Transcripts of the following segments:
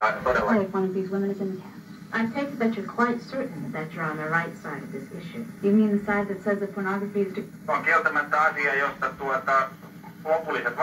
Like one of these women is in the cast. I take it that you're quite certain that you're on the right side of this issue. You mean the side that says that pornography is... On kieltämättä asia, josta lopulliset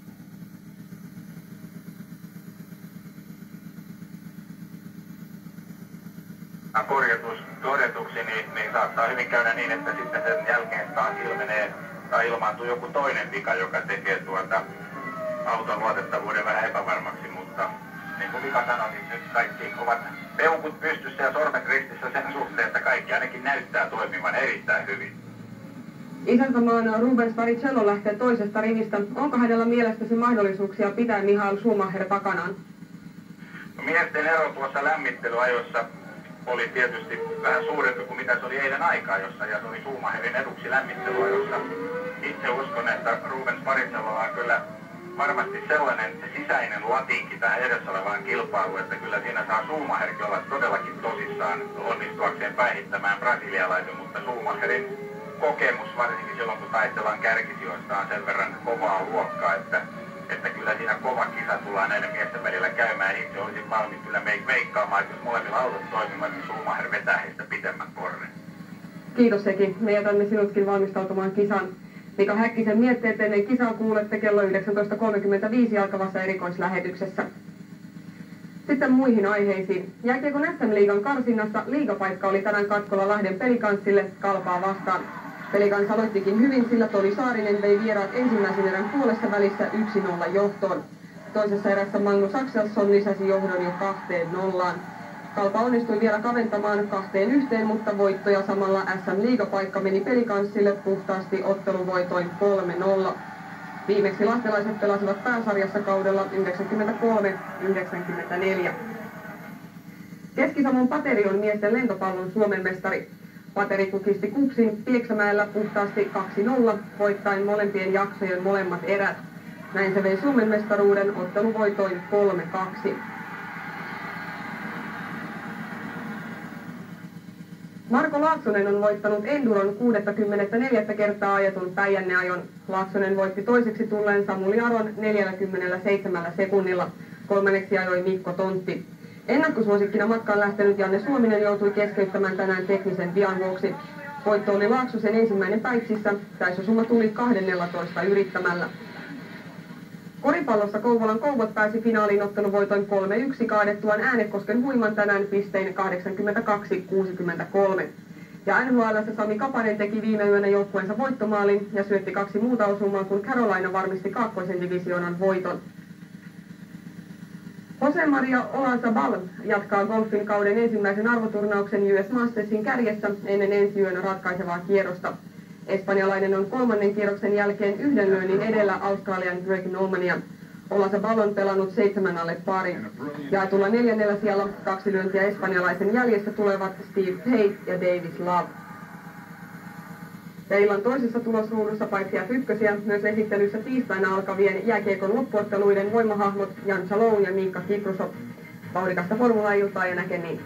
todetuksi, niin saattaa hyvin käydä niin, että sitten sen jälkeen taas ilmenee tai ilmaantuu joku toinen vika, joka tekee auton luotettavuuden vähän epävarmaksi, mutta niin kuin Mika sanoi, niin nyt kaikki ovat peukut pystyssä ja sormet ristissä sen suhteen, että kaikki ainakin näyttää toimivan erittäin hyvin. Isäntämaan Rubens Barrichello lähtee toisesta rivistä. Onko hänellä mielestäsi mahdollisuuksia pitää Michael Schumacher takanaan? No, miesten ero tuossa lämmittelyajoissa oli tietysti vähän suurempi kuin mitä se oli eilen aikaa, ja se oli Schumacherin eduksi lämmittelyajoissa. Itse uskon, että Rubens Barrichellolla on kyllä varmasti sellainen sisäinen latinki tähän edessä olevaan kilpailuun, että kyllä siinä saa Schumacherkin olla todellakin tosissaan onnistuakseen päihittämään brasilialaisen, mutta Schumacherin kokemus, varsinkin silloin kun taistellaan kärkisijoista, on sen verran kovaa luokkaa, että kyllä siinä kova kisa tullaan näiden miesten välillä käymään. Itse olisin valmis kyllä veikkaamaan, että jos molemmilla autot toimivat, niin Schumacher vetää heistä pitemmän korren. Kiitos Eki. Me jätämme sinutkin valmistautumaan kisaan. Mika Häkkisen mietteet ennen kisaa kuulette kello 19.35 alkavassa erikoislähetyksessä. Sitten muihin aiheisiin. Jääkiekon SM-liigan karsinnassa liigapaikka oli tänään katkolla Lahden Pelikanssille Kalpaa vastaan. Pelikans aloittikin hyvin, sillä Toni Saarinen vei vieraat ensimmäisen erän puolessa välissä 1-0 johtoon. Toisessa erässä Magnus Axelsson lisäsi johdon jo 2-0. Kalpa onnistui vielä kaventamaan 2-1, mutta voitto ja samalla SM-liigapaikka meni Pelikanssille puhtaasti otteluvoitoin 3-0. Viimeksi lahtelaiset pelasivat pääsarjassa kaudella 93-94. Keski-Savon Pateri on miesten lentopallon Suomen mestari. Pateri kukisti Kupsin Pieksämäellä puhtaasti 2-0, voittaen molempien jaksojen molemmat erät. Näin se vei Suomen mestaruuden otteluvoitoin 3-2. Marko Laaksonen on voittanut Enduron 64. kertaa ajetun Päijänne-ajon. Laaksonen voitti toiseksi tulleen Samuli Aron 47 sekunnilla. Kolmanneksi ajoi Mikko Tontti. Ennakkosuosikkina matkaan lähtenyt Janne Suominen joutui keskeyttämään tänään teknisen vian vuoksi. Voitto oli Laaksosen ensimmäinen Päitsissä. Täisosuma tuli 12 yrittämällä. Koripallossa Kouvolan Kouvot pääsi finaaliin otteluvoitoin 3-1 kaadettuaan Äänekosken Huiman tänään pistein 82-63. Ja NHL:ssä Sami Kapanen teki viime yönä joukkueensa voittomaalin ja syötti 2 muuta osumaa, kun Carolina varmisti kaakkoisen divisioonan voiton. Jose Maria Olazabal jatkaa golfin kauden ensimmäisen arvoturnauksen US Mastersin kärjessä ennen ensi yönä ratkaisevaa kierrosta. Espanjalainen on kolmannen kierroksen jälkeen yhden lyönnin edellä Australian Greg Normania. Olazabal on pelannut 7 alle parin. Jaetulla 4. sijalla 2 lyöntiä espanjalaisen jäljessä tulevat Steve Pate ja Davis Love. Ja illan toisessa tulosruudussa paitsi F1 myös esittelyssä tiistaina alkavien jääkiekon loppuotteluiden voimahahmot Jan Salou ja Miikka Kiprusov. Vauhdikasta formula-iltaa ja näkemiin.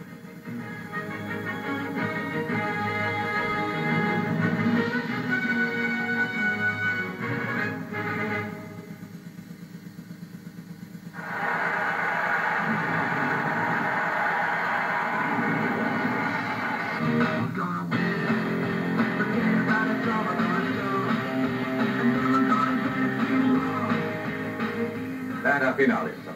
Nähdään finaalissa.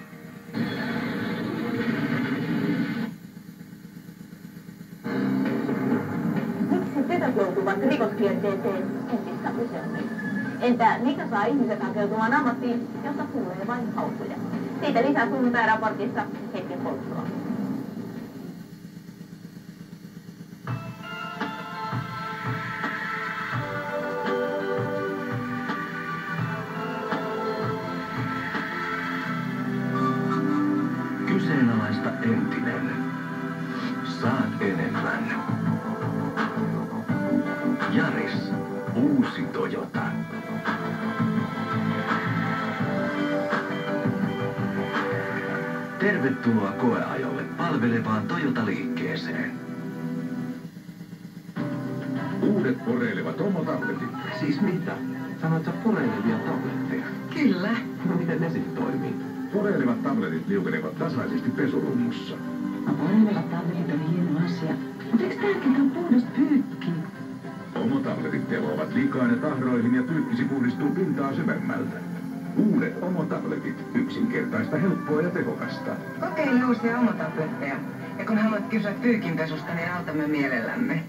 Miksi tytöt joutuvat rikoskierteeseen entistä useammin? Entä mikä saa ihmiset hakeutumaan ammattiin, josta kuulee vain haukuja? Siitä lisää sunnuntai-raportissa hetken polttoa. Kyseenalaista entinen. Saat enemmän. Yaris. Uusi Toyota. Tervetuloa koeajolle palvelevaan Toyota-liikkeeseen. Uudet poreilevat omotabletit. Siis mitä? Sanoit sä poreilevia tabletteja? Kyllä. No miten ne sitten toimii? Poreilevat tabletit liukenevat tasaisesti pesurummussa. No poreilevat tabletit on hieno asia. Mutta eikö tärkeintä on puhdas pyykki? Omotabletit teloavat likaan ja tahroihin ja pyykkisi puhdistuu pintaa syvemmältä. Uudet Omotabletit. Yksinkertaista, helppoa ja tehokasta. Kokeile uusia Omotabletteja. Ja kun haluat kysyä pyykinpesusta, niin autamme mielellämme.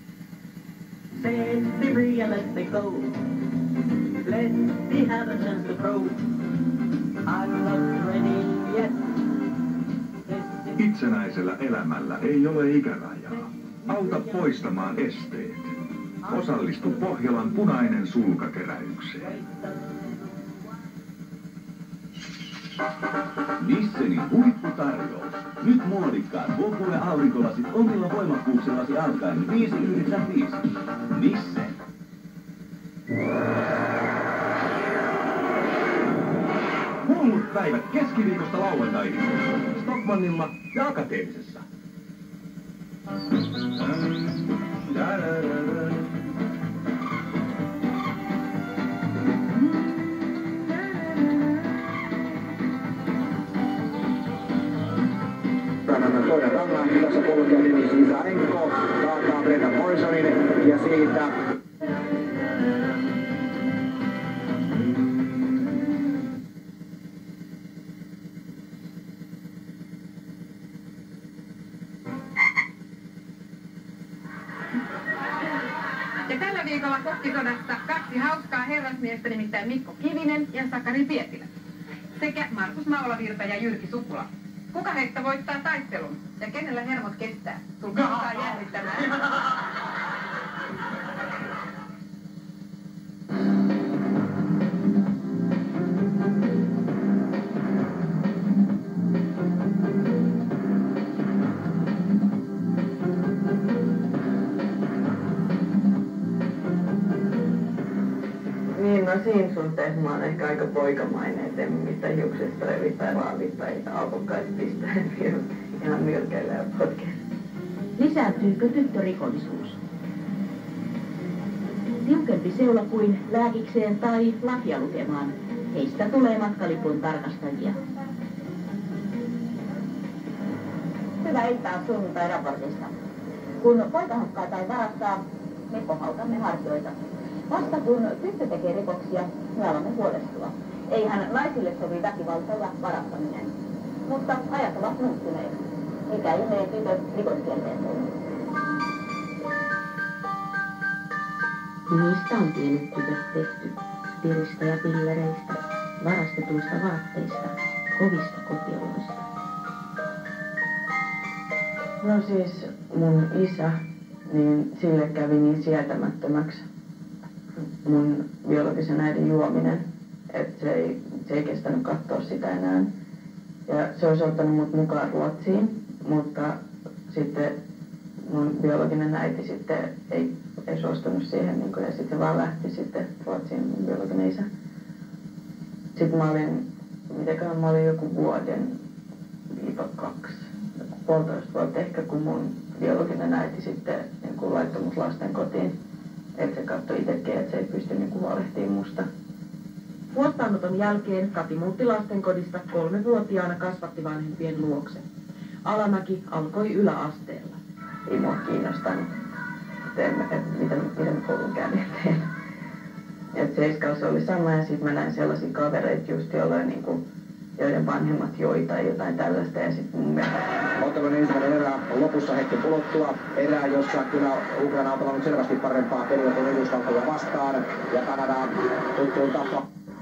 Set me free and let me go. Let me have a chance to grow. I'm not ready yet. Itsenäisellä elämällä ei ole ikärajaa. Auta poistamaan esteet. Osallistu Pohjolan punainen sulkakeräykseen. Nissenin huipputarjous. Nyt muodikkaat Vokue-aurinkolasit omilla voimakkuuksillasi alkaen 5,95. Nissen. Hullut päivät keskiviikosta lauantaihin. Stockmannilla ja Akateemisessa. Toinen rannan, tässä kulkee Denis Isarenko, kaataa Brendan Morrisonin ja siitä... Ja tällä viikolla kokkisodassa kaksi hauskaa herrasmiestä, nimittäin Mikko Kivinen ja Sakari Pietilä. Sekä Markus Maulavirta ja Jyrki Sukula. Kuka heistä voittaa taistelun? Ja kenellä hermot kestää? Tulkaa mukaan jännittämään. Niin, no siinä suhteessa mä oon ehkä aika poikamainen, et en mitään hiuksista revi tai raavi tai alkukait pistää ihan myrkeillä ja potkeen. Lisääntyykö tyttörikollisuus? Tiukempi seula kuin lääkikseen tai lakia lukemaan. Heistä tulee matkalipun tarkastajia. Hyvää iltaa sunnuntai-raportista. Kun poika hakkaa tai varastaa, me kohautamme hartioita. Vasta kun tyttö tekee rikoksia, me alamme huolestua. Eihän naisille sovi väkivalta ja varastaminen. Mutta ajat ovat muuttuneet. Mikä ihmeen tytöt rikoskierteeseen? Niistä on pienet tytöt tehty. Piristä ja pillereistä, varastetuista vaatteista, kovista kotioloista. No siis mun isä, niin sille kävi niin sietämättömäksi mun biologisen äidin juominen, että se ei kestänyt katsoa sitä enää. Ja se olisi ottanut mut mukaan Ruotsiin, mutta sitten mun biologinen äiti sitten ei suostunut siihen, niin kun, ja sitten se vaan lähti sitten Ruotsiin, mun biologinen isä. Sitten mä olin joku vuoden -2, 1,5 vuotta ehkä, kun mun biologinen äiti sitten niin laittoi mut lasten kotiin. Että se katsoi itsekin, että se ei pysty huolehtimaan musta. Huostaanoton jälkeen Kati muutti lastenkodista 3-vuotiaana kasvatti vanhempien luokse. Alamäki alkoi yläasteella. Ei mua kiinnostanut, miten koulun käyn eteen. Et seiskalla se oli sama ja sitten mä näin sellaisia kavereita just joiden vanhemmat joi tai jotain tällaista ja sitten mun mielestä... Ottelun ensimmäinen erä on lopussa hetki kuluttua. Erää, jossa kyllä Ukraina on pelannut selvästi parempaa peliä kuin Yhdysvaltoja vastaan. Ja Kanada tuttuun tapaan.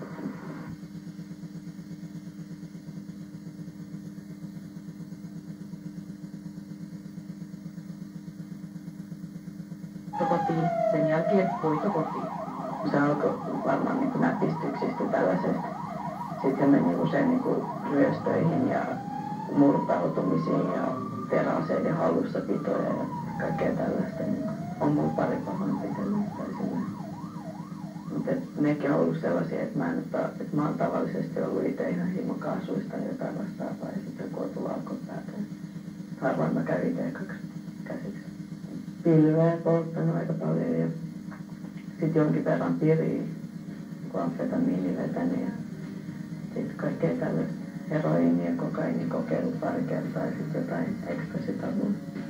Kotiin, sen jälkeen hoito kotiin. Se alkoi varmaan näpistyksistä tällaisesta. Sitten meni usein ryöstöihin ja murtautumisiin ja teräaseiden hallussapitoja ja kaikkea tällaista. On mulla pari pahoinpitelyä tai sillä. Mutta nekin on ollut sellaisia, että mä oon tavallisesti ollut itse ihan himokaasuista jotain vastaavaa ja sitten joku on tullut alkon päätä. Harvoin mä käyn itse käsiksi. Pilveä polttanut aika paljon ja sitten jonkin verran piriin, kun amfetamiini vetänyt ja sitten kaikkea tällaista. heroiini- ja kokainikokeillut pari kertaa ja sitten jotain ekstasitamua.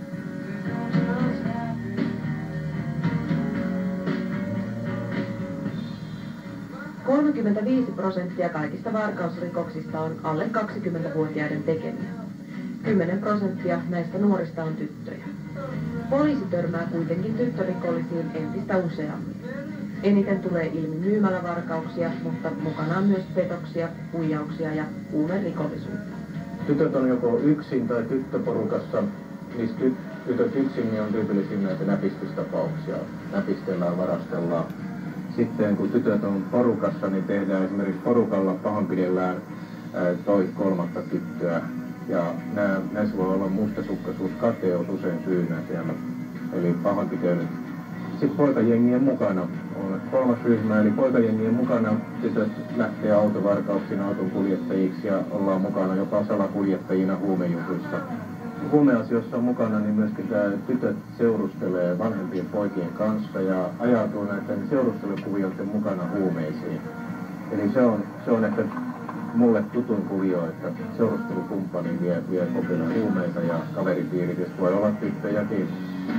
%35 kaikista varkausrikoksista on alle 20-vuotiaiden tekemiä. 10% näistä nuorista on tyttöjä. Poliisi törmää kuitenkin tyttörikollisiin entistä useammin. Eniten tulee ilmi myymälävarkauksia, mutta mukana on myös petoksia, huijauksia ja huumerikollisuutta. Tytöt on joko yksin tai tyttöporukassa. Niistä tytöt yksin niin on tyypillisiä näitä näpistystapauksia. Näpistellään, varastellaan. Sitten kun tytöt on porukassa, niin tehdään esimerkiksi porukalla pahoinpidellään kolmatta tyttöä. Ja näissä voi olla mustasukkaisuus, kateus usein syynä siellä, eli pahoinpitelyt. Sitten poikajengien mukana on kolmas ryhmä, eli poikajengien mukana tytöt lähtee autovarkauksiin autonkuljettajiksi ja ollaan mukana jopa salakuljettajina huumejutuissa. Huumeasioissa on mukana, niin myöskin tytöt seurustelee vanhempien poikien kanssa ja ajautuu näiden seurustelukuvioiden mukana huumeisiin. Eli se on ehkä mulle tutun kuvio, että seurustelukumppani vie kopina huumeita ja kaveripiirit, voi olla tyttöjäkin.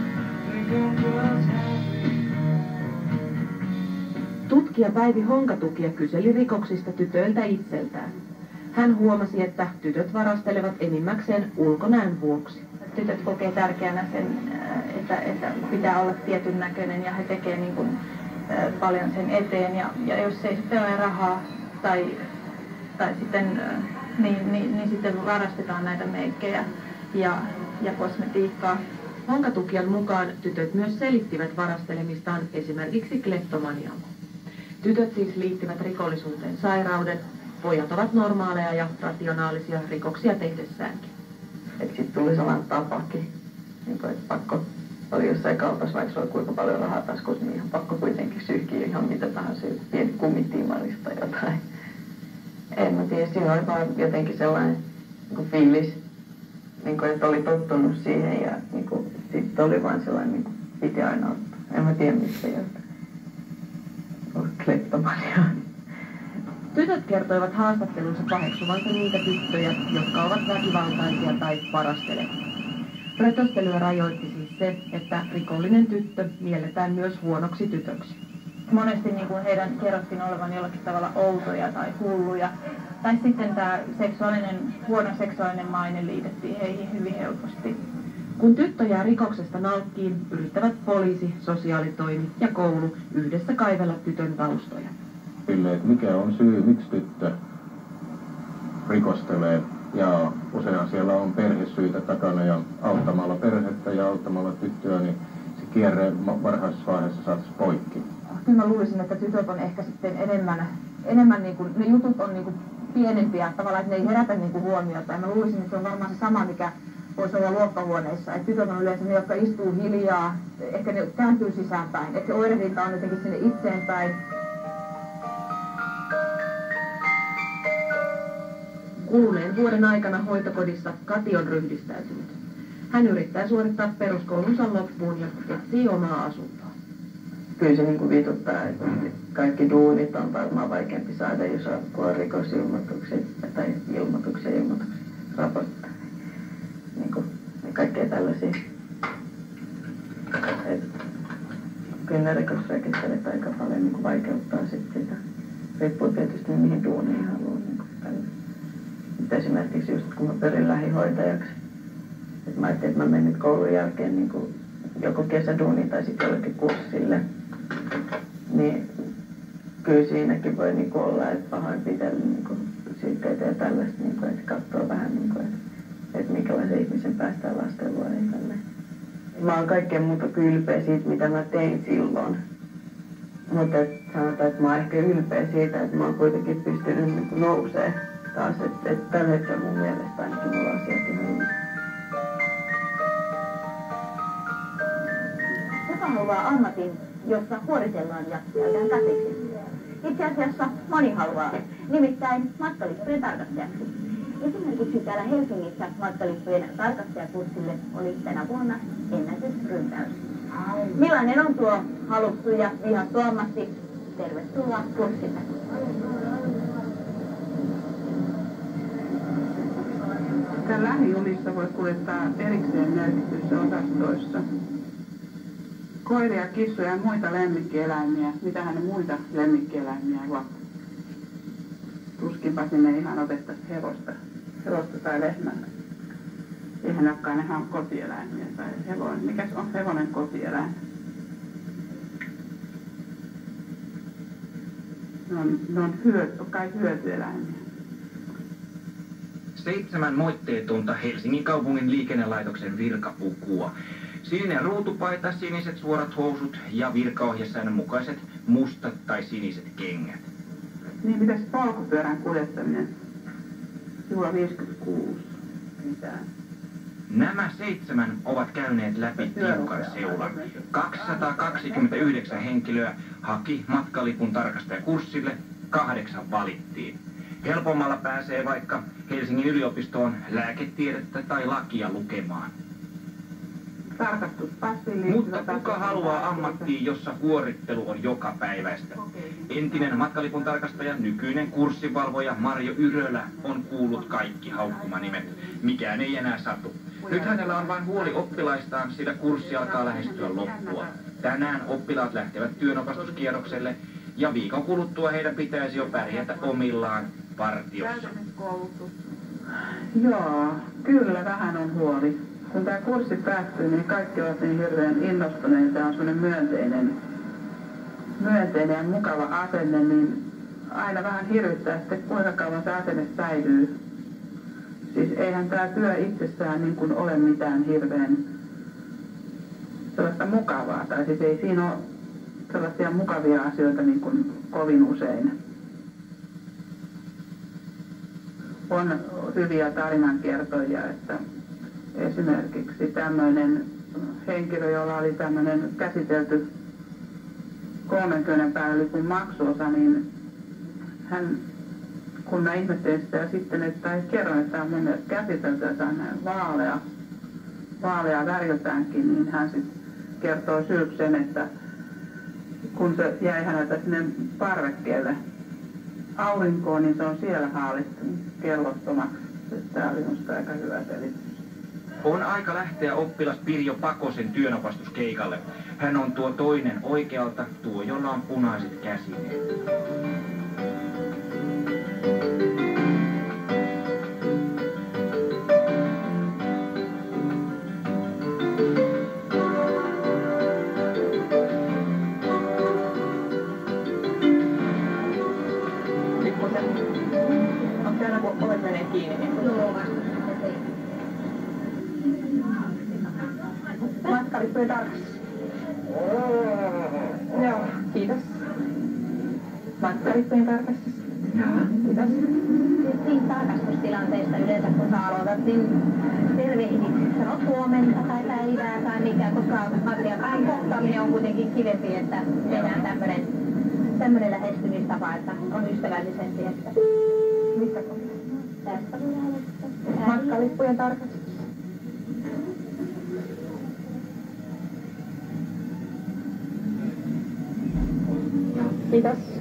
Tutkija Päivi Honkatukia kyseli rikoksista tytöiltä itseltään. Hän huomasi, että tytöt varastelevat enimmäkseen ulkonäön vuoksi. Tytöt kokee tärkeänä sen, että pitää olla tietyn näköinen ja he tekee niin kuin, paljon sen eteen. Ja jos ei sitten ole rahaa tai sitten, niin sitten varastetaan näitä meikkejä ja kosmetiikkaa. Honkatukijan mukaan tytöt myös selittivät varastelemistaan esimerkiksi kleptomanialla. Tytöt siis liittivät rikollisuuteen sairauden, pojat ovat normaaleja ja rationaalisia rikoksia tehdessäänkin. Sitten tuli sellainen tapakin, että pakko oli jossain kaupassa, vaikka se oli kuinka paljon rahaa taskussa, niin ihan pakko kuitenkin syyhkiä ihan mitä tahansa, pieni kumitiimarista jotain. En mä tiedä, siinä oli vaan jotenkin sellainen niin fiilis, niin kuin, että oli tottunut siihen ja niin sitten oli vaan sellainen, niin kuin, piti aina ottaa. En mä tiedä mistä jotain. Oli kleptomania. Tytöt kertoivat haastattelussa paheksuvansa niitä tyttöjä, jotka ovat väkivaltaisia tai varastelevia. Rötöstelyä rajoitti siis se, että rikollinen tyttö mielletään myös huonoksi tytöksi. Monesti niin kuin heidän kerrottiin olevan jollakin tavalla outoja tai hulluja. Tai sitten tämä huono seksuaalinen maine liitettiin heihin hyvin helposti. Kun tyttö jää rikoksesta nauttiin, yrittävät poliisi, sosiaalitoimi ja koulu yhdessä kaivella tytön taustoja. Että mikä on syy, miksi tyttö rikostelee, ja usein siellä on perhesyitä takana, ja auttamalla perhettä ja auttamalla tyttöä, niin se kierre varhaisessa vaiheessa saataisiin poikki. Kyllä mä luulisin, että tytöt on ehkä sitten enemmän niin kuin, ne jutut on niin kuin pienempiä, tavallaan, että ne ei herätä niin kuin huomiota. Ja mä luulisin, että se on varmaan se sama, mikä voisi olla luokkahuoneissa. Että tytöt on yleensä ne, jotka istuu hiljaa, ehkä ne kääntyy sisäänpäin. Että se oirehdinta on jotenkin sinne itseenpäin. Kuluneen vuoden aikana hoitokodissa Kati on ryhdistäytynyt. Hän yrittää suorittaa peruskoulunsa loppuun ja etsii omaa asuntoa. Kyllä se niin kuin vituttaa, että kaikki duunit on varmaan vaikeampi saada, jos on rikosilmoitukset tai ilmoituksia, raportteja. Niin kuin kaikkea tällaisia. Kyllä ne rikosrekisterit aika paljon niin kuin vaikeuttaa sitten sitä. Riippuu tietysti mihin duuniin haluaa. Niin esimerkiksi just kun mä pyrin lähihoitajaksi, että mä ajattelin, että mä menin koulun jälkeen niin kuin joko kesäduuniin tai sitten jollekin kurssille, niin kyllä siinäkin voi niin kuin olla, että pahoinpitely niin syytteitä ja tällaista, niin kuin, että katsoo vähän, niin kuin, että minkälaisen ihmisen päästään lastelua ja tälleen. Mä oon kaikkea muuta ylpeä siitä, mitä mä tein silloin. Mutta sanotaan, että mä oon ehkä ylpeä siitä, että mä oon kuitenkin pystynyt niin kuin nousemaan taas, että tällä hetkellä mun mielestä ainakin mulla on asiat ihan hyvin. Kuka haluaa ammatin, jossa huoritellaan ja käydään käsiksi? Itse asiassa moni haluaa, nimittäin matkalippujen tarkastajaksi. Esimerkiksi täällä Helsingissä matkalippujen tarkastajakurssille oli tänä vuonna ennätysryntäys. Millainen on tuo haluttu ja vihattu ammatti? Tervetuloa kurssille. Näissä lähijunissa voi kuljettaa erikseen merkityissä osastoissa. Koiria, kissoja ja muita lemmikkieläimiä. Mitähän ne muita lemmikkieläimiä ovat? Tuskinpa sinne ihan otettaisi hevosta tai lehmää. Eihän ne olekaan ihan kotieläimiä tai hevonen. Mikäs on hevonen kotieläin? Ne on kai hyötyeläimiä. 7 moitteetonta Helsingin kaupungin liikennelaitoksen virkapukua. Sininen ruutupaita, siniset suorat housut ja virkaohjesäännön mukaiset mustat tai siniset kengät. Niin, mitäs polkupyörän kuljettaminen? Sivulla 56. Mitään. Nämä 7 ovat käyneet läpi tiukan seulan. 229 henkilöä haki matkalipun tarkastajakurssille, 8 valittiin. Helpommalla pääsee vaikka Helsingin yliopistoon lääketiedettä tai lakia lukemaan. Mutta kuka haluaa ammattiin, jossa huorittelu on jokapäiväistä? Entinen matkalipun tarkastaja, nykyinen kurssivalvoja Marjo Yrölä on kuullut kaikki haukkumanimet. Mikään ei enää satu. Nyt hänellä on vain huoli oppilaistaan, sillä kurssi alkaa lähestyä loppua. Tänään oppilaat lähtevät työnopastuskierrokselle ja viikon kuluttua heidän pitäisi jo pärjätä omillaan partiossa. Joo, kyllä vähän on huoli. Kun tämä kurssi päättyy, niin kaikki ovat niin hirveän innostuneita ja on sellainen myönteinen ja mukava asenne, niin aina vähän hirvittää sitten, kuinka kauan se asenne säilyy. Siis eihän tämä työ itsessään niin kuin ole mitään hirveän sellaista mukavaa, tai siis ei siinä ole sellaisia mukavia asioita niin kuin kovin usein. On hyviä tarinankertojia, että esimerkiksi tämmöinen henkilö, jolla oli tämmöinen käsitelty 30 päivän lipun maksuosa, niin hän, kun mä ihmettelin sitä ja sitten, että kerron, että on mun mielestä käsitelty ja tämmöinen vaalea väriltäänkin, niin hän sitten kertoo syyksi sen, että kun se jäi häneltä sinne parvekkeelle aurinkoon, niin se on siellä haalistunut kellottomaksi. Tämä oli minusta aika hyvä selitys. On aika lähteä oppilas Pirjo Pakosen työnopastuskeikalle. Hän on tuo toinen oikealta, tuo jolla on punaiset käsineet. Onko täällä kun ovet menee kiinni? Joo, matkalippujen tarkastus. Joo, kiitos. Matkalippujen tarkastus. Joo, kiitos. Siinä tarkastustilanteesta yleensä, kun sä aloitat, niin tervehdit. Sanot huomenta tai päivää tai mikä, koska asiakkaan kohtaaminen on kuitenkin kivempi, että tehdään tämmöinen lähestymistapa, että on ystävällisempi. Että... Missä kohdassa? Tästä voi lähestyä. Matkalippujen tarkastus. Kiitos.